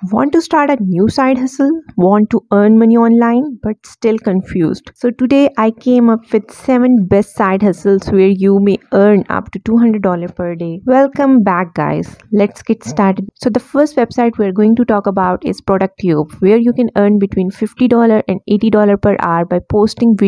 Want to start a new side hustle? Want to earn money online but still confused? So today I came up with 7 best side hustles where you may earn up to $200 per day. Welcome back guys. Let's get started. So the first website we're going to talk about is ProductTube, where you can earn between $50 and $80 per hour by posting